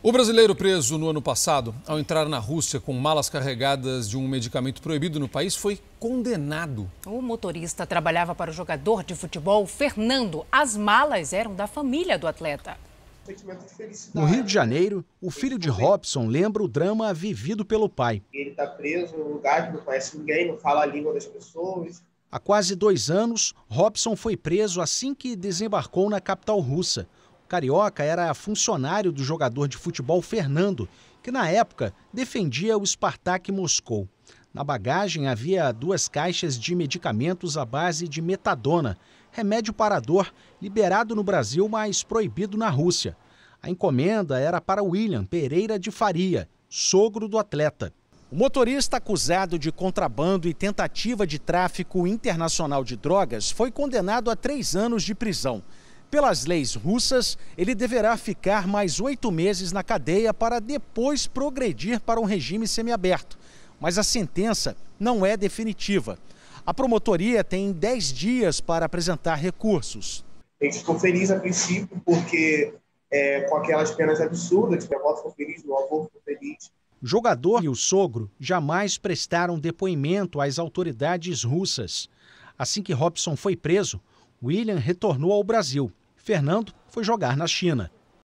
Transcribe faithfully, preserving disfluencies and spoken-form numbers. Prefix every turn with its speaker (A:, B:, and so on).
A: O brasileiro preso no ano passado, ao entrar na Rússia com malas carregadas de um medicamento proibido no país, foi condenado.
B: O motorista trabalhava para o jogador de futebol Fernando. As malas eram da família do atleta.
C: No Rio de Janeiro, o filho de Robson lembra o drama vivido pelo pai.
D: Ele está preso num lugar que não conhece ninguém, não fala a língua das pessoas.
C: Há quase dois anos, Robson foi preso assim que desembarcou na capital russa. O carioca era funcionário do jogador de futebol Fernando, que na época defendia o Spartak Moscou. Na bagagem havia duas caixas de medicamentos à base de metadona, remédio para dor liberado no Brasil, mas proibido na Rússia. A encomenda era para William Pereira de Faria, sogro do atleta. O motorista acusado de contrabando e tentativa de tráfico internacional de drogas foi condenado a três anos de prisão. Pelas leis russas, ele deverá ficar mais oito meses na cadeia para depois progredir para um regime semiaberto. Mas a sentença não é definitiva. A promotoria tem dez dias para apresentar recursos.
D: A gente ficou feliz a princípio, porque é, com aquelas penas absurdas, minha avó ficou feliz, meu avô ficou feliz.
C: O jogador e o sogro jamais prestaram depoimento às autoridades russas. Assim que Robson foi preso, William retornou ao Brasil. Fernando foi jogar na China.